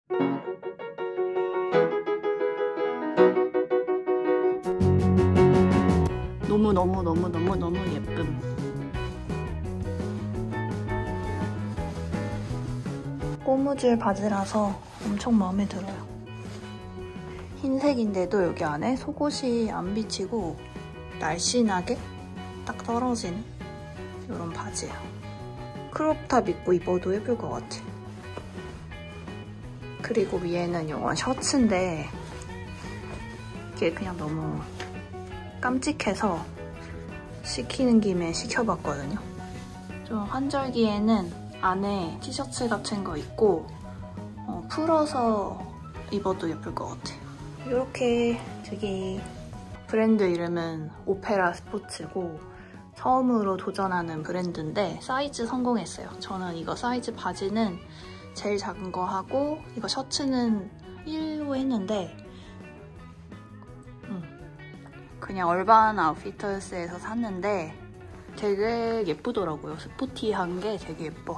너무너무 예쁨. 꼬무줄 바지라서 엄청 마음에 들어요. 흰색인데도 여기 안에 속옷이 안 비치고 날씬하게 딱 떨어지는 이런 바지예요. 크롭탑 입고 입어도 예쁠 것 같아. 그리고 위에는 이건 셔츠인데 이게 그냥 너무 깜찍해서 시키는 김에 시켜봤거든요. 좀 환절기에는 안에 티셔츠 같은 거 입고 풀어서 입어도 예쁠 것 같아요. 이렇게 되게 브랜드 이름은 오페라 스포츠고 처음으로 도전하는 브랜드인데 사이즈 성공했어요. 저는 이거 사이즈 바지는 제일 작은 거 하고 이거 셔츠는 1로 했는데 그냥 얼반 아웃피터스에서 샀는데 되게 예쁘더라고요. 스포티한 게 되게 예뻐.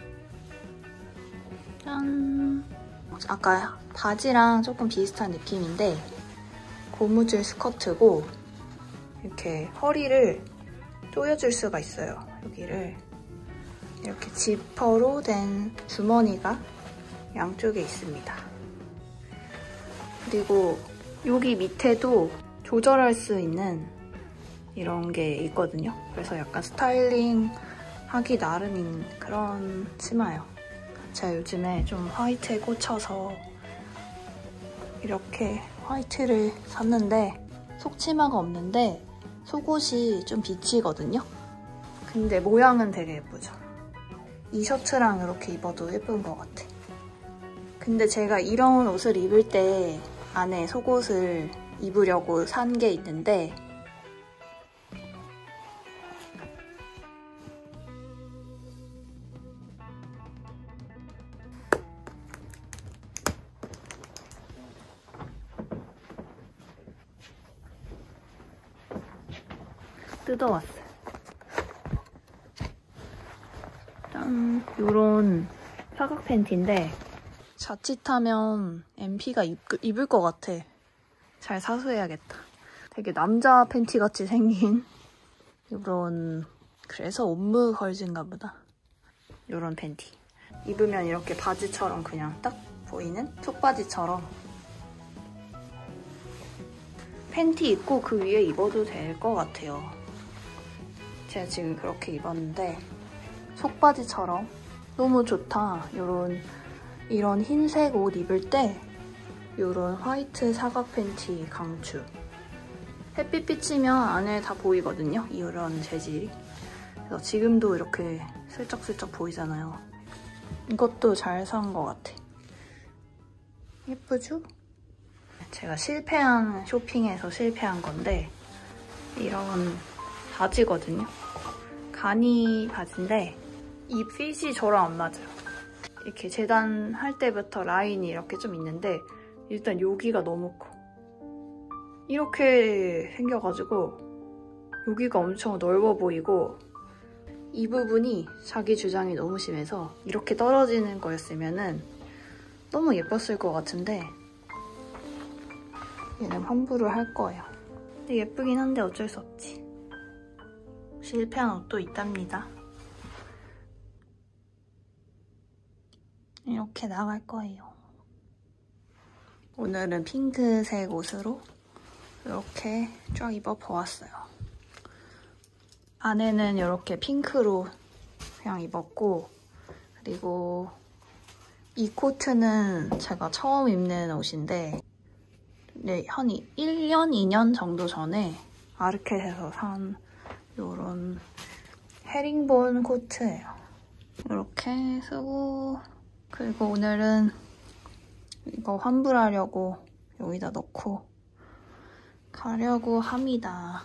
짠! 아까 바지랑 조금 비슷한 느낌인데 고무줄 스커트고 이렇게 허리를 조여줄 수가 있어요. 여기를 이렇게 지퍼로 된 주머니가 양쪽에 있습니다. 그리고 여기 밑에도 조절할 수 있는 이런 게 있거든요. 그래서 약간 스타일링 하기 나름인 그런 치마예요. 제가 요즘에 좀 화이트에 꽂혀서 이렇게 화이트를 샀는데 속치마가 없는데 속옷이 좀 비치거든요. 근데 모양은 되게 예쁘죠. 이 셔츠랑 이렇게 입어도 예쁜 것 같아. 근데 제가 이런 옷을 입을 때 안에 속옷을 입으려고 산 게 있는데 뜯어왔어요. 짠! 요런 사각 팬티인데 자칫하면 MP가 입을 것 같아. 잘 사수해야겠다. 되게 남자 팬티같이 생긴 요런, 그래서 옴므 걸즈인가 보다. 요런 팬티. 입으면 이렇게 바지처럼 그냥 딱 보이는 속바지처럼 팬티 입고 그 위에 입어도 될 것 같아요. 제가 지금 그렇게 입었는데 속바지처럼 너무 좋다. 이런 흰색 옷 입을 때 이런 화이트 사각 팬티 강추. 햇빛 비치면 안에 다 보이거든요. 이런 재질이. 그래서 지금도 이렇게 슬쩍슬쩍 보이잖아요. 이것도 잘 산 것 같아. 예쁘죠? 제가 실패한 쇼핑에서 실패한 건데 이런 바지거든요. 가니 바지인데 이 핏이 저랑 안 맞아요. 이렇게 재단할 때부터 라인이 이렇게 좀 있는데 일단 여기가 너무 커. 이렇게 생겨가지고 여기가 엄청 넓어 보이고 이 부분이 자기 주장이 너무 심해서 이렇게 떨어지는 거였으면은 너무 예뻤을 것 같은데 얘는 환불을 할 거예요. 근데 예쁘긴 한데 어쩔 수 없지. 실패한 옷도 있답니다. 이렇게 나갈 거예요. 오늘은 핑크색 옷으로 이렇게 쫙 입어보았어요. 안에는 이렇게 핑크로 그냥 입었고 그리고 이 코트는 제가 처음 입는 옷인데 네, 한 1년, 2년 정도 전에 아르켓에서 산 이런 헤링본 코트예요. 이렇게 쓰고 그리고 오늘은 이거 환불하려고 여기다 넣고 가려고 합니다.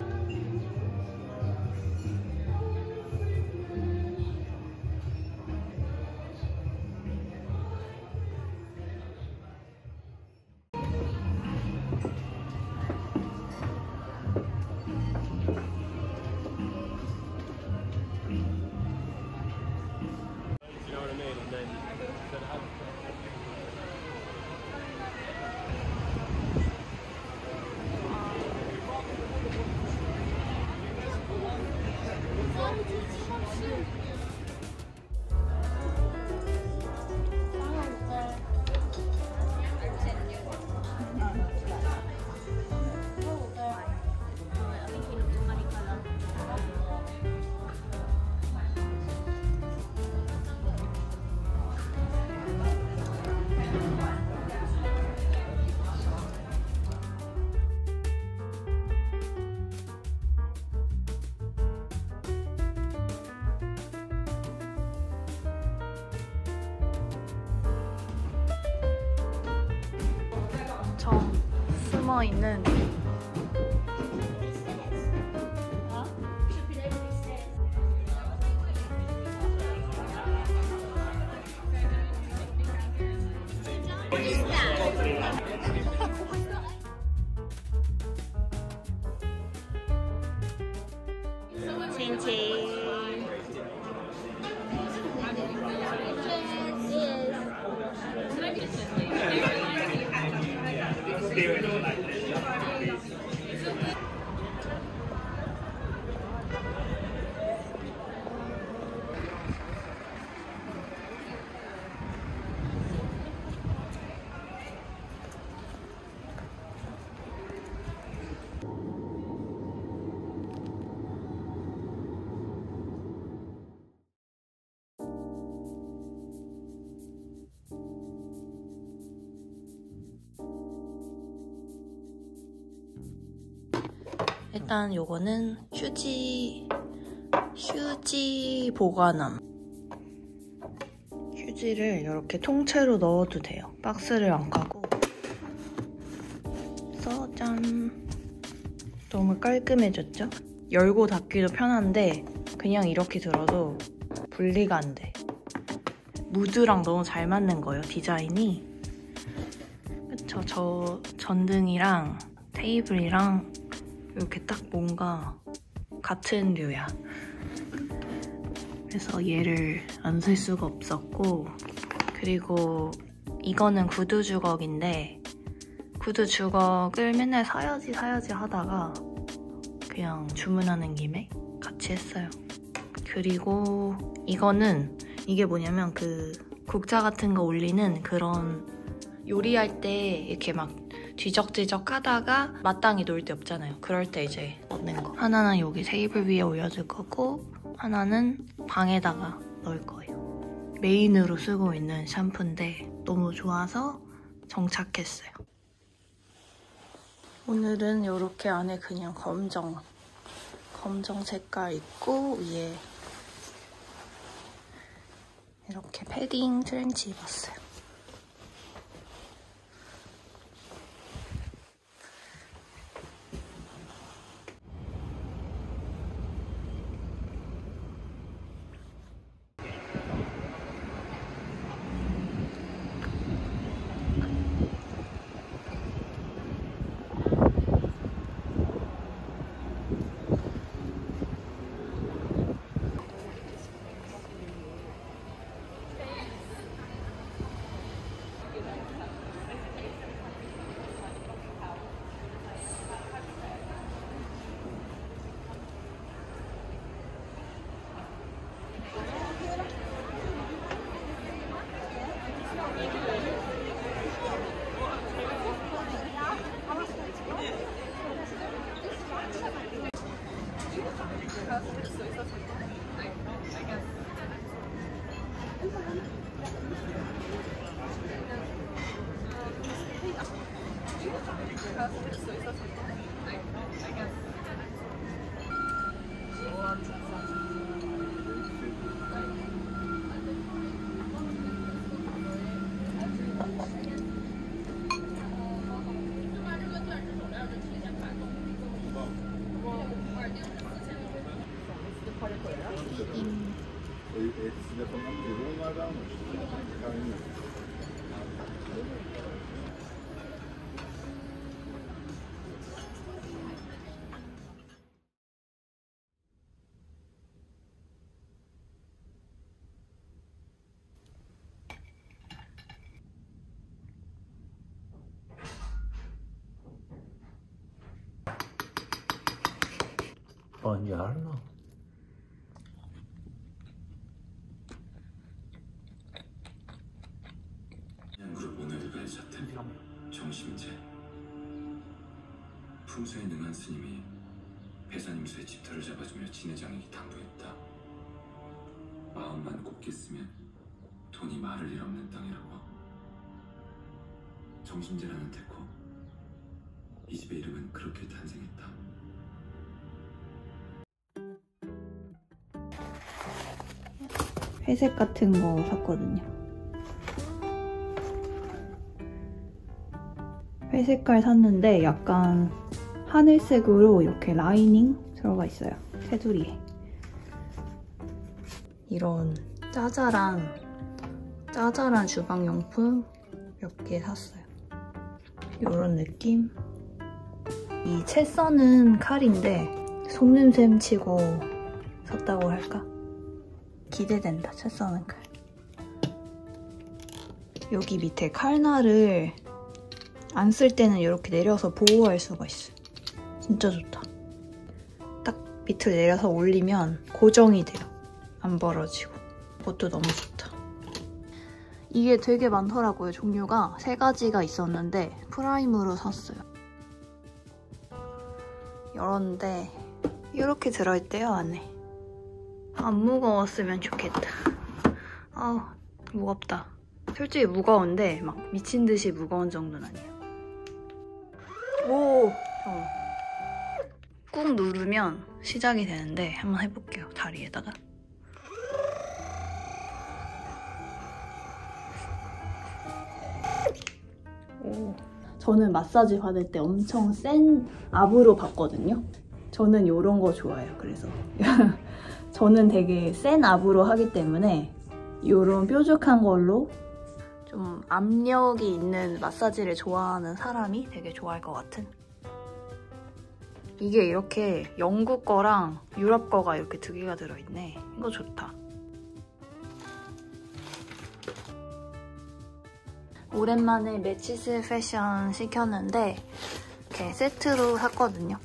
숨어있는 친친. 일단 요거는 휴지 보관함. 휴지를 이렇게 통째로 넣어도 돼요. 박스를 안 까고. 그래서 짠! 너무 깔끔해졌죠? 열고 닫기도 편한데 그냥 이렇게 들어도 분리가 안 돼. 무드랑 너무 잘 맞는 거예요, 디자인이. 그쵸? 저 전등이랑 테이블이랑 이렇게 딱 뭔가 같은 류야. 그래서 얘를 안 쓸 수가 없었고, 그리고 이거는 구두 주걱인데 구두 주걱을 맨날 사야지 하다가 그냥 주문하는 김에 같이 했어요. 그리고 이거는 이게 뭐냐면 그 국자 같은 거 올리는 그런 요리할 때 이렇게 막 뒤적뒤적 하다가 마땅히 놓을 데 없잖아요. 그럴 때 이제 넣는 거. 하나는 여기 테이블 위에 올려줄 거고 하나는 방에다가 넣을 거예요. 메인으로 쓰고 있는 샴푸인데 너무 좋아서 정착했어요. 오늘은 이렇게 안에 그냥 검정 색깔 있고 위에 이렇게 패딩 트렌치 입었어요. Buongiorno. 그룹 오늘의 자택 정심제. 풍수에 능한 스님이 배사님수의 집터를 잡아주며 진해장에게 당부했다. 마음만 곱게 쓰면 돈이 말을 일 없는 땅이라고. 정심제라는 데코, 이 집의 이름은 그렇게 탄생했다. 회색 같은 거 샀거든요. 회색깔 샀는데 약간 하늘색으로 이렇게 라이닝 들어가 있어요. 테두리에. 이런 짜잘한 주방용품 몇 개 샀어요. 이런 느낌. 이 채 써는 칼인데 속눈샘 치고 샀다고 할까? 기대된다, 채 써는 칼. 여기 밑에 칼날을 안 쓸 때는 이렇게 내려서 보호할 수가 있어요. 진짜 좋다. 딱 밑을 내려서 올리면 고정이 돼요. 안 벌어지고. 그것도 너무 좋다. 이게 되게 많더라고요. 종류가 3가지가 있었는데 프라임으로 샀어요. 열었는데 이렇게 들어있대요, 안에. 안 무거웠으면 좋겠다. 아우, 무겁다. 솔직히 무거운데 막 미친 듯이 무거운 정도는 아니에요. 오! 꾹 누르면 시작이 되는데 한번 해볼게요, 다리에다가. 오. 저는 마사지 받을 때 엄청 센 압으로 받거든요. 저는 이런 거 좋아해요. 그래서 저는 되게 센 압으로 하기 때문에 이런 뾰족한 걸로 좀 압력이 있는 마사지를 좋아하는 사람이 되게 좋아할 것 같은. 이게 이렇게 영국 거랑 유럽 거가 이렇게 2개가 들어있네. 이거 좋다. 오랜만에 매치스 패션 시켰는데 이렇게 세트로 샀거든요.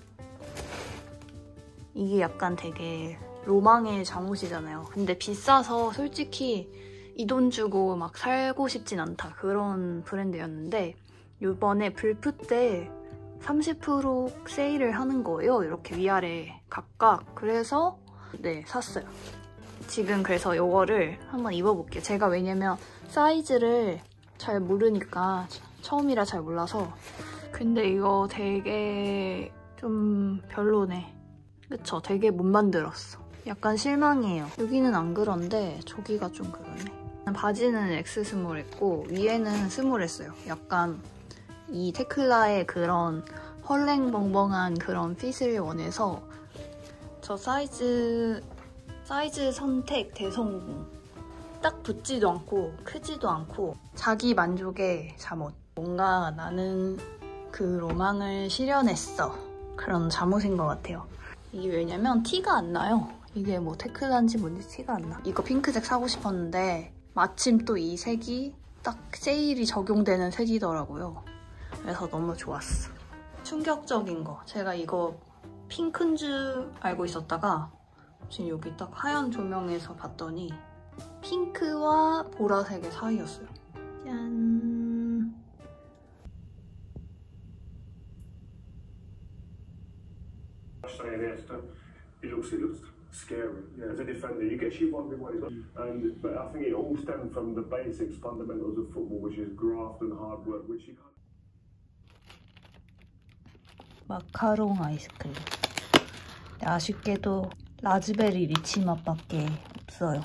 이게 약간 되게 로망의 잠옷이잖아요. 근데 비싸서 솔직히 이 돈 주고 막 살고 싶진 않다. 그런 브랜드였는데 이번에 불프 때 30% 세일을 하는 거예요. 이렇게 위아래 각각. 그래서 네, 샀어요. 지금 그래서 이거를 한번 입어볼게요. 제가 왜냐면 사이즈를 잘 모르니까, 처음이라 잘 몰라서. 근데 이거 되게 좀 별로네. 그쵸? 되게 못 만들었어. 약간 실망이에요. 여기는 안 그런데 저기가 좀 그러네. 바지는 X 스몰 했고 위에는 스몰 했어요. 약간 이 테클라의 그런 헐랭벙벙한 그런 핏을 원해서 저 사이즈 선택 대성공. 딱 붙지도 않고 크지도 않고 자기 만족의 잠옷. 뭔가 나는 그 로망을 실현했어. 그런 잠옷인 것 같아요. 이게 왜냐면 티가 안 나요. 이게 뭐 테클라인지 뭔지 티가 안 나. 이거 핑크색 사고 싶었는데 마침 또 이 색이 딱 세일이 적용되는 색이더라고요. 그래서 너무 좋았어. 충격적인 거. 제가 이거 핑크인 줄 알고 있었다가 지금 여기 딱 하얀 조명에서 봤더니 핑크와 보라색의 사이였어요. 짠! It looks scary. Yeah, as a defender, you get you wondering what he's got. But I think it all stems from the basics, fundamentals of football, which is graft and hard work, which you can't. 마카롱 아이스크림. 아쉽게도 라즈베리 리치 맛밖에 없어요.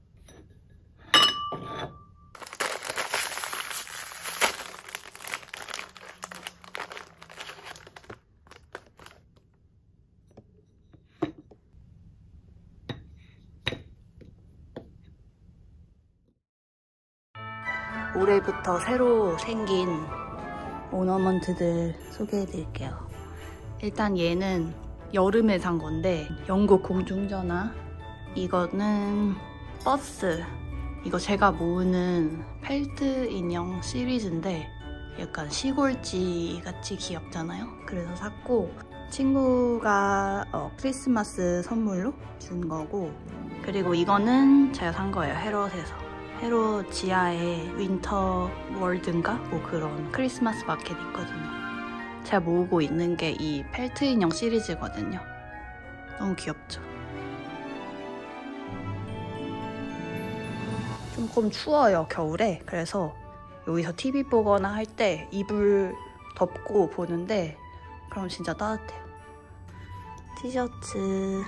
올해부터 새로 생긴 오너먼트들 소개해드릴게요. 일단 얘는 여름에 산 건데 영국 공중전화. 이거는 버스. 이거 제가 모으는 펠트 인형 시리즈인데 약간 시골지 같이 귀엽잖아요. 그래서 샀고 친구가 크리스마스 선물로 준 거고, 그리고 이거는 제가 산 거예요. 헤롯에서. 헤롯 지하에 윈터 월드인가? 뭐 그런 크리스마스 마켓 있거든요. 제가 모으고 있는 게 이 펠트 인형 시리즈거든요. 너무 귀엽죠? 조금 추워요, 겨울에. 그래서 여기서 TV 보거나 할 때 이불 덮고 보는데 그럼 진짜 따뜻해요. 티셔츠.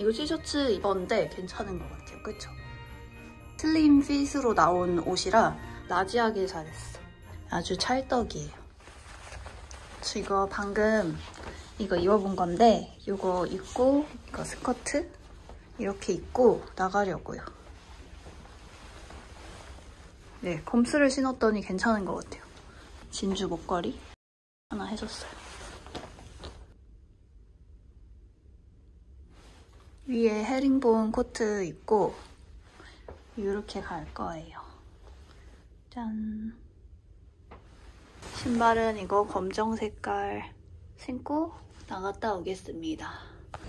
이거 티셔츠 입었는데 괜찮은 것 같아요. 그쵸? 슬림 핏으로 나온 옷이라 나지하게 잘했어. 아주 찰떡이에요. 이거 방금 이거 입어본 건데 이거 입고 이거 스커트 이렇게 입고 나가려고요. 네, 검스를 신었더니 괜찮은 것 같아요. 진주 목걸이 하나 해줬어요. 위에 헤링본 코트 입고 이렇게 갈 거예요. 짠! 신발은 이거 검정 색깔 신고 나갔다 오겠습니다.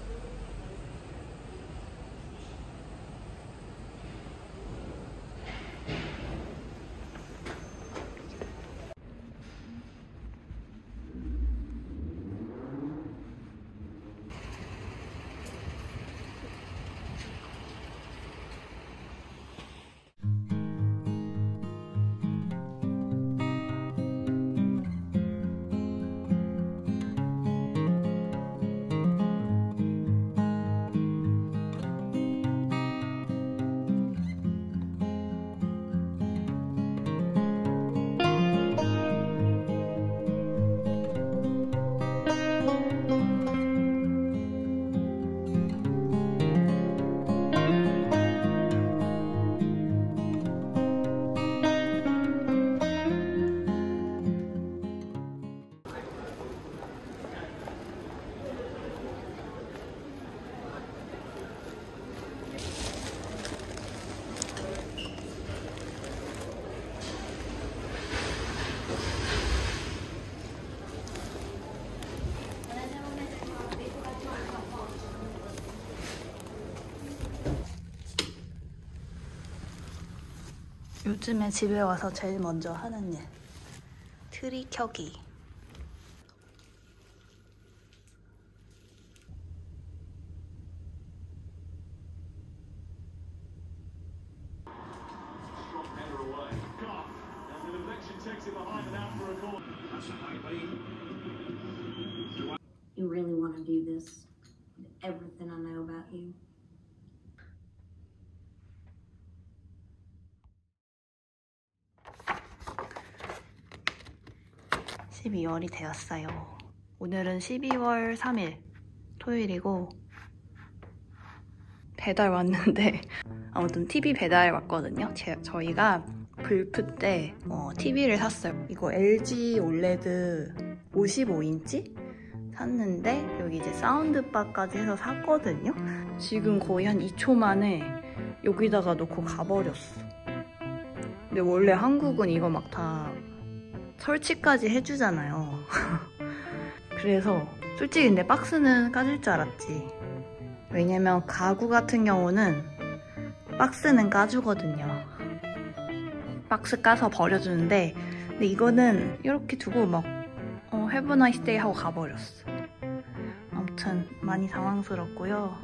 요즘에 집에 와서 제일 먼저 하는 일. 트리 켜기. You really want to do this with everything I know about you? 12월이 되었어요. 오늘은 12월 3일 토요일이고 배달 왔는데 아무튼 TV 배달 왔거든요. 저희가 불프 때 TV를 샀어요. 이거 LG OLED 55인치 샀는데 여기 이제 사운드바까지 해서 샀거든요. 지금 거의 한 2초 만에 여기다가 놓고 가버렸어. 근데 원래 한국은 이거 막 다 설치까지 해주잖아요. 그래서 솔직히 근데 박스는 까질 줄 알았지. 왜냐면 가구 같은 경우는 박스는 까주거든요. 박스 까서 버려주는데 근데 이거는 이렇게 두고 막 Have a nice day 하고 가버렸어. 아무튼 많이 당황스럽고요.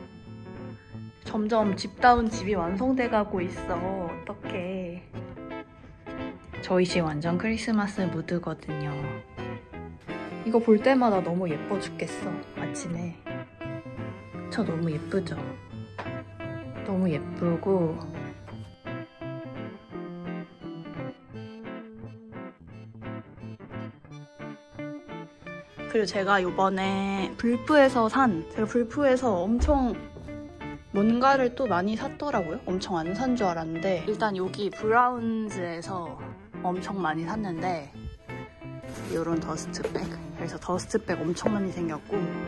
점점 집다운 집이 완성돼가고 있어. 어떡해. 저희 집 완전 크리스마스 무드거든요. 이거 볼 때마다 너무 예뻐 죽겠어. 아침에. 저 너무 예쁘죠? 너무 예쁘고 그리고 제가 요번에 불프에서 제가 불프에서 엄청 뭔가를 또 많이 샀더라고요. 엄청 안 산 줄 알았는데 일단 여기 브라운즈에서 엄청 많이 샀는데 이런 더스트백, 그래서 더스트백 엄청 많이 생겼고